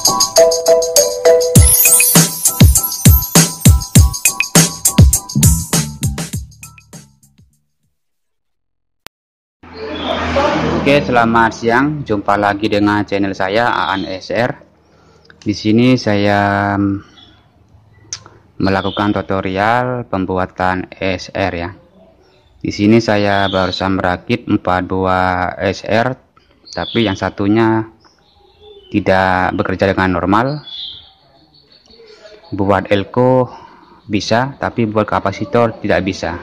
Oke, selamat siang. Jumpa lagi dengan channel saya Aan ESR. Di sini saya melakukan tutorial pembuatan ESR ya. Di sini saya barusan merakit 4 buah ESR, tapi yang satunya tidak bekerja dengan normal. Buat elko bisa, tapi buat kapasitor tidak bisa.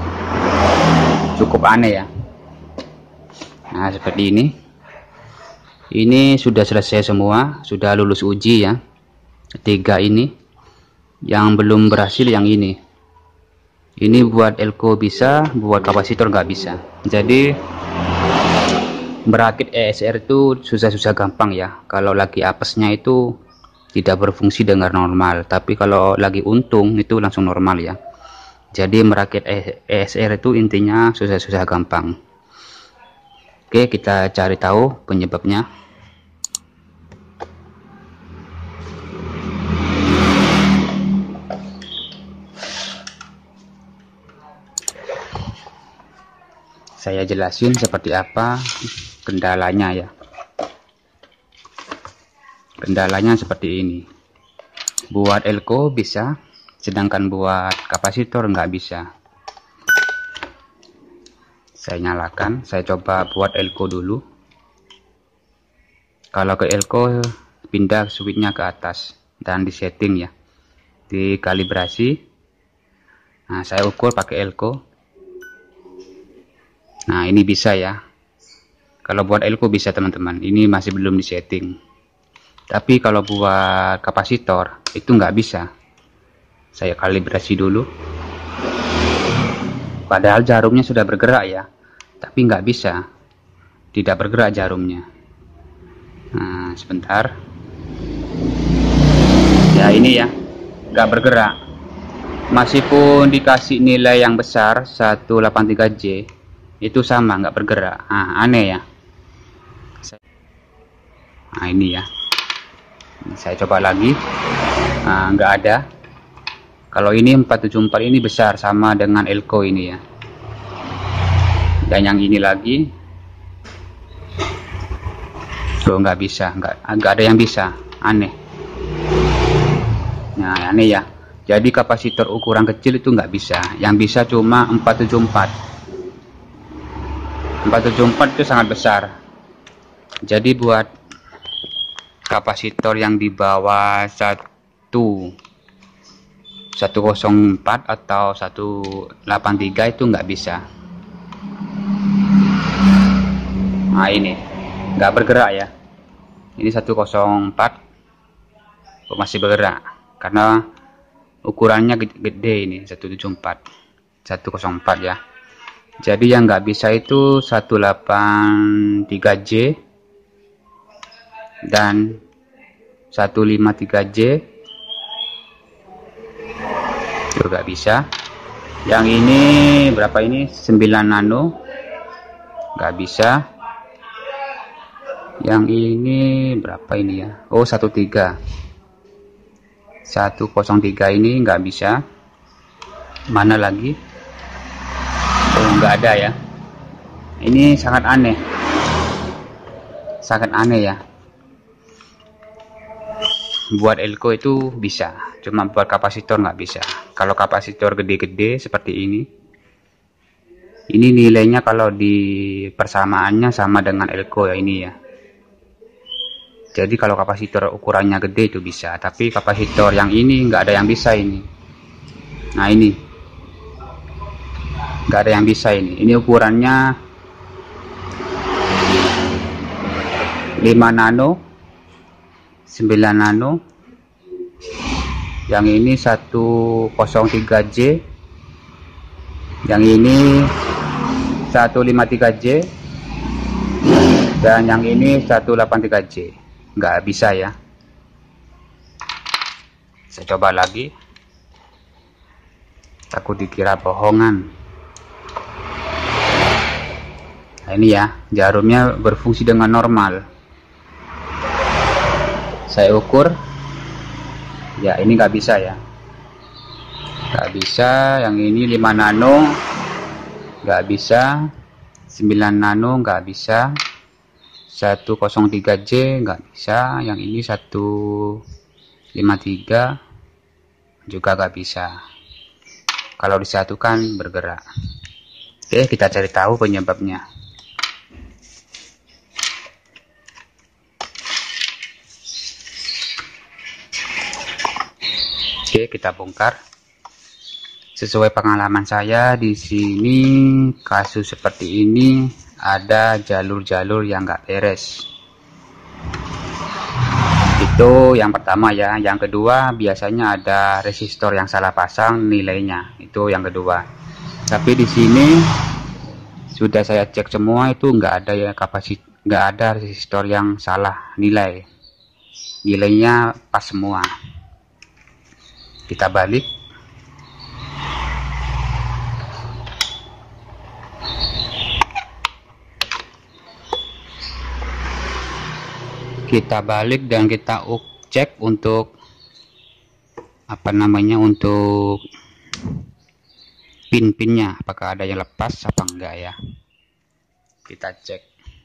Cukup aneh ya. Nah, seperti ini sudah selesai semua, sudah lulus uji ya. 3 ini. Yang belum berhasil yang ini buat elko bisa, buat kapasitor nggak bisa. Jadi merakit ESR itu susah-susah gampang ya. Kalau lagi apesnya itu tidak berfungsi dengan normal, tapi kalau lagi untung itu langsung normal ya. Jadi merakit ESR itu intinya susah-susah gampang. Oke, kita cari tahu penyebabnya. Saya jelasin seperti apa kendalanya ya. Kendalanya seperti ini. Buat elko bisa, sedangkan buat kapasitor nggak bisa. Saya nyalakan, saya coba buat elko dulu. Kalau ke elko, pindah switchnya ke atas dan di setting ya, di kalibrasi. Nah, saya ukur pakai elko. Nah, ini bisa ya. Kalau buat elko bisa teman-teman, ini masih belum di setting. Tapi kalau buat kapasitor itu nggak bisa. Saya kalibrasi dulu. Padahal jarumnya sudah bergerak ya, tapi nggak bisa, tidak bergerak jarumnya. Nah, sebentar ya, ini ya nggak bergerak, meskipun dikasih nilai yang besar 183J itu sama nggak bergerak. Nah, aneh ya. Nah, ini ya, saya coba lagi. Nah, nggak ada. Kalau ini 474 ini besar sama dengan elko ini ya. Dan yang ini lagi tuh nggak bisa, nggak ada yang bisa. Aneh. Nah, aneh ya. Jadi kapasitor ukuran kecil itu nggak bisa. Yang bisa cuma 474. 474 itu sangat besar. Jadi buat kapasitor yang di bawah 104 atau 183 itu nggak bisa. Nah, ini nggak bergerak ya. Ini 104 masih bergerak karena ukurannya gede, ini 174 104 ya. Jadi yang nggak bisa itu 183J dan 153J juga bisa. Yang ini berapa ini, 9 nano nggak bisa. Yang ini berapa ini ya, oh 103 ini nggak bisa. Mana lagi, oh nggak ada ya. Ini sangat aneh ya. Buat elko itu bisa, cuma buat kapasitor nggak bisa. Kalau kapasitor gede-gede seperti ini nilainya kalau di persamaannya sama dengan elko ya, ini ya. Jadi kalau kapasitor ukurannya gede itu bisa, tapi kapasitor yang ini nggak ada yang bisa ini. Nah, ini nggak ada yang bisa ini ukurannya 5 nano, 9 nano. Yang ini 103J, yang ini 153J, dan yang ini 183J. Nggak bisa ya. Saya coba lagi, takut dikira bohongan. Nah, ini ya, jarumnya berfungsi dengan normal. Saya ukur ya, ini nggak bisa ya, nggak bisa. Yang ini 5 nano nggak bisa, 9 nano nggak bisa, 103J nggak bisa, yang ini 153 juga nggak bisa. Kalau disatukan bergerak. Oke, kita cari tahu penyebabnya. Oke, kita bongkar. Sesuai pengalaman saya di sini, kasus seperti ini ada jalur-jalur yang nggak beres. Itu yang pertama ya. Yang kedua, biasanya ada resistor yang salah pasang nilainya. Itu yang kedua. Tapi di sini sudah saya cek semua, itu nggak ada ya nggak ada resistor yang salah nilai. Nilainya pas semua. Kita balik. Kita balik dan kita cek untuk apa namanya, untuk pin-pinnya apakah ada yang lepas apa enggak ya. Kita cek.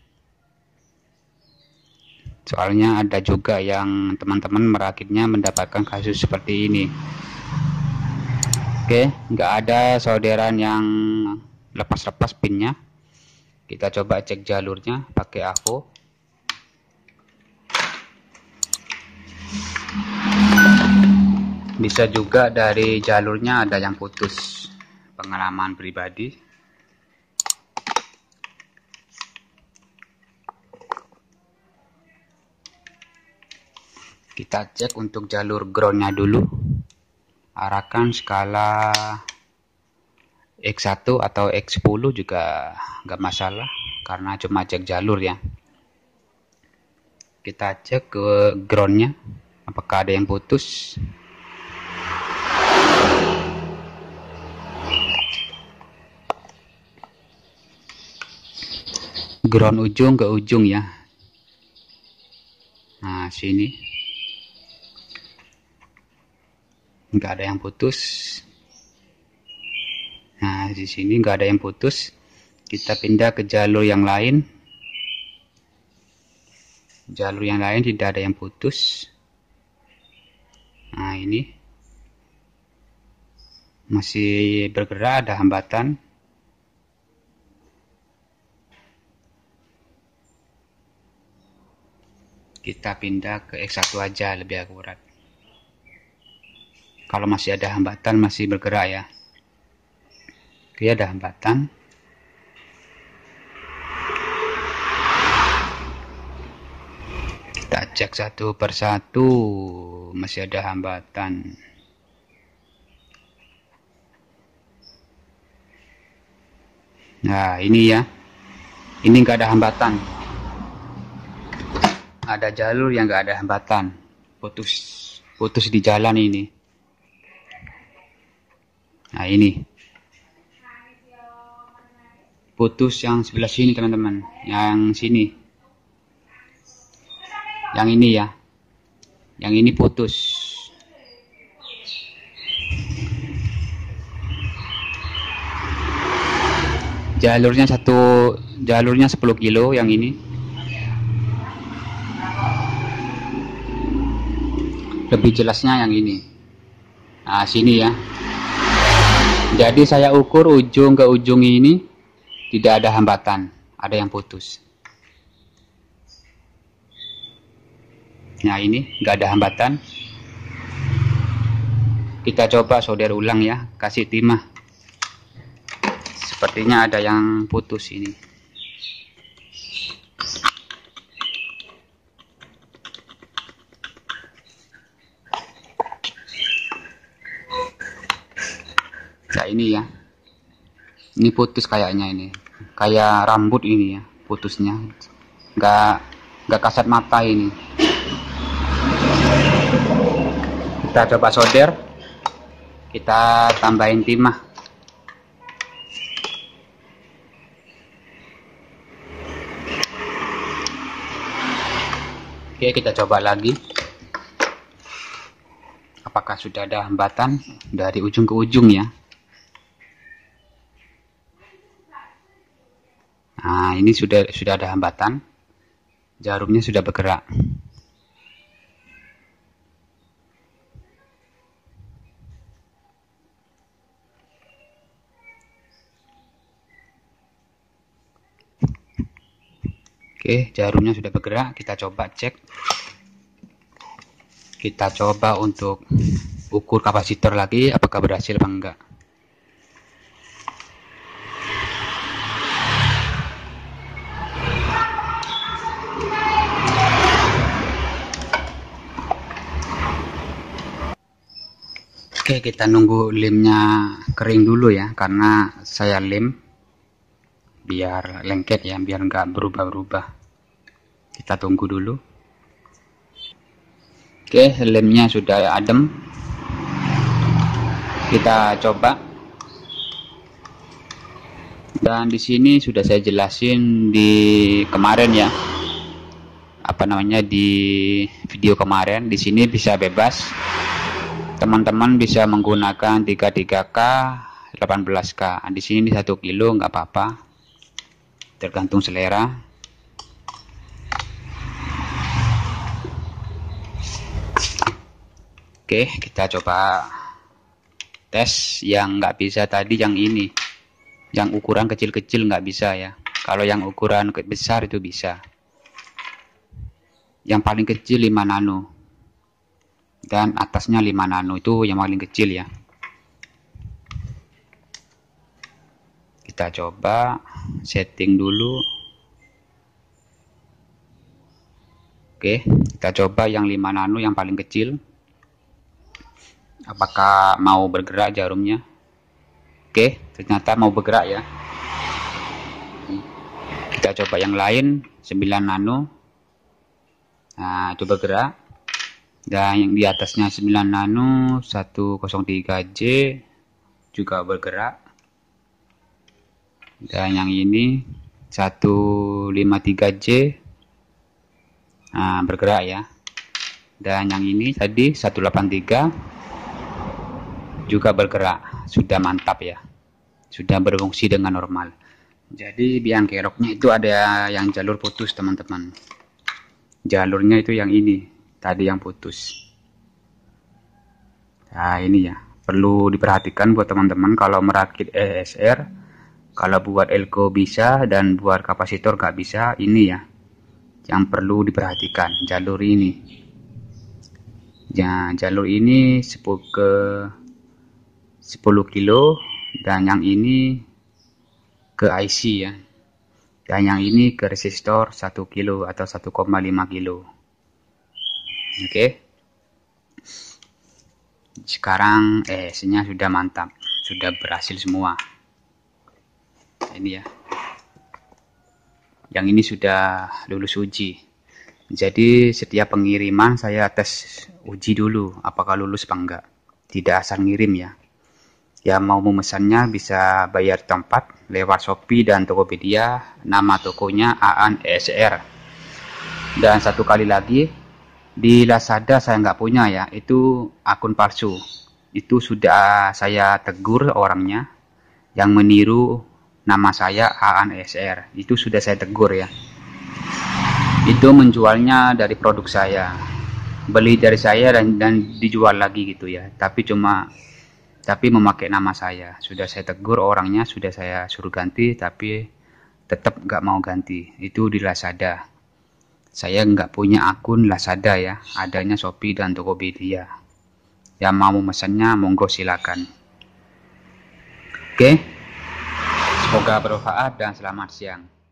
Soalnya ada juga yang teman-teman merakitnya mendapatkan kasus seperti ini. Oke, nggak ada solderan yang lepas-lepas pinnya. Kita coba cek jalurnya pakai AVO. Bisa juga dari jalurnya ada yang putus, pengalaman pribadi. Kita cek untuk jalur groundnya dulu. Arahkan skala X1 atau X10 juga nggak masalah, karena cuma cek jalur ya. Kita cek ke groundnya, apakah ada yang putus. Ground ujung ke ujung ya. Nah, sini nggak ada yang putus. Nah, di sini nggak ada yang putus. Kita pindah ke jalur yang lain. Jalur yang lain tidak ada yang putus. Nah, ini masih bergerak, ada hambatan. Kita pindah ke X1 aja, lebih akurat. Kalau masih ada hambatan, masih bergerak ya. Oke, ada hambatan. Kita cek satu persatu, masih ada hambatan. Nah, ini ya. Ini nggak ada hambatan. Ada jalur yang nggak ada hambatan. Putus di jalan ini. Nah, ini putus yang sebelah sini teman-teman, yang sini, yang ini ya, yang ini putus. Jalurnya 10 kilo yang ini. Lebih jelasnya yang ini. Nah, sini ya. Jadi saya ukur ujung ke ujung ini tidak ada hambatan, ada yang putus. Nah, ini nggak ada hambatan. Kita coba solder ulang ya, kasih timah. Sepertinya ada yang putus ini. Nah, ini ya, ini putus kayaknya, ini kayak rambut ini ya putusnya, nggak kasat mata ini. Kita coba solder, kita tambahin timah. Oke, kita coba lagi. apakah sudah ada hambatan dari ujung ke ujung ya. Nah, ini sudah ada hambatan, jarumnya sudah bergerak. Oke, jarumnya sudah bergerak, kita coba cek. Kita coba untuk ukur kapasitor lagi, apakah berhasil apa enggak. Oke, kita nunggu lemnya kering dulu ya, karena saya lem biar lengket ya, biar nggak berubah-ubah. Kita tunggu dulu. Oke, lemnya sudah adem. Kita coba. Dan di sini sudah saya jelasin di kemarin ya, apa namanya, di video kemarin. Di sini bisa bebas. Teman-teman bisa menggunakan 33K, 18K. Di sini 1 kilo nggak apa-apa, tergantung selera. Oke, kita coba tes yang nggak bisa tadi, yang ini, yang ukuran kecil-kecil nggak bisa ya. Kalau yang ukuran besar itu bisa. Yang paling kecil 5 nano. Dan atasnya 5 nano, itu yang paling kecil ya. Kita coba setting dulu. Oke, kita coba yang 5 nano yang paling kecil, apakah mau bergerak jarumnya. Oke, ternyata mau bergerak ya. Kita coba yang lain 9 nano. Nah, itu bergerak. Dan yang di atasnya 9 nano 103J juga bergerak. Dan yang ini 153J, nah, bergerak ya. Dan yang ini tadi 183 juga bergerak. Sudah mantap ya, sudah berfungsi dengan normal. Jadi biang keroknya itu ada yang jalur putus teman-teman. Jalurnya itu yang ini tadi yang putus. Nah, ini ya, perlu diperhatikan buat teman-teman kalau merakit ESR. Kalau buat elko bisa, dan buat kapasitor nggak bisa. Ini ya yang perlu diperhatikan, jalur ini ya. Jalur ini 10 kilo, dan yang ini ke IC ya, dan yang ini ke resistor 1 kilo atau 1,5 kilo. Oke, sekarang ESC-nya sudah mantap, sudah berhasil semua. Ini ya, yang ini sudah lulus uji. Jadi setiap pengiriman saya tes uji dulu apakah lulus apa enggak, tidak asal ngirim ya. Yang mau memesannya bisa bayar tempat lewat Shopee dan Tokopedia. Nama tokonya Aan ESR. Dan satu kali lagi, di Lazada saya nggak punya ya, itu akun palsu. Itu sudah saya tegur orangnya yang meniru nama saya Aan ESR. Itu sudah saya tegur ya. Itu menjualnya dari produk saya, beli dari saya dan dijual lagi gitu ya. Tapi memakai nama saya. Sudah saya tegur orangnya, sudah saya suruh ganti, tapi tetap nggak mau ganti. Itu di Lazada. Saya nggak punya akun Lazada ya, adanya Shopee dan Tokopedia. Yang mau memesannya monggo silakan. Oke, semoga bermanfaat dan selamat siang.